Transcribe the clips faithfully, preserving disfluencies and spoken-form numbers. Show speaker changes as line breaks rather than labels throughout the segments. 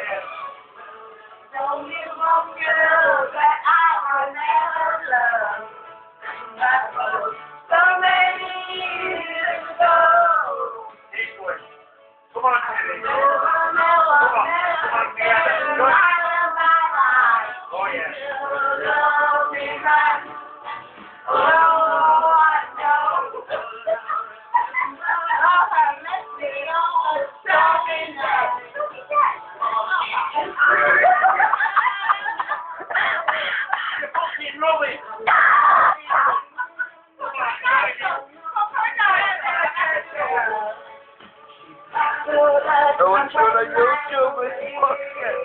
Don't you want girl that I will never love? That was so many years ago.
Come on, Kennedy.
Never, never, never, never, my life.
Oh, yeah.
Love me right. Oh, I know. Oh, let me all talking now.
You're fucking rubbish.
Oh, it's on YouTube, it's fucking.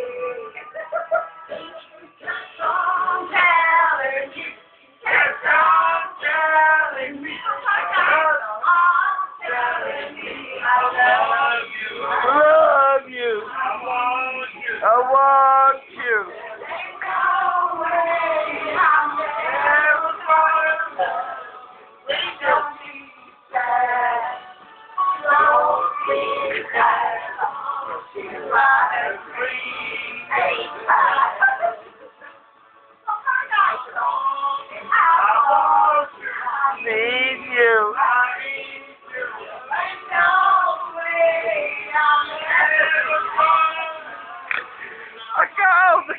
Love you. I want you. Need you. I got out the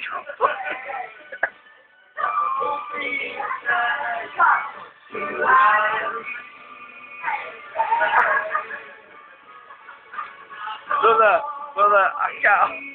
Brother, brother, I can't.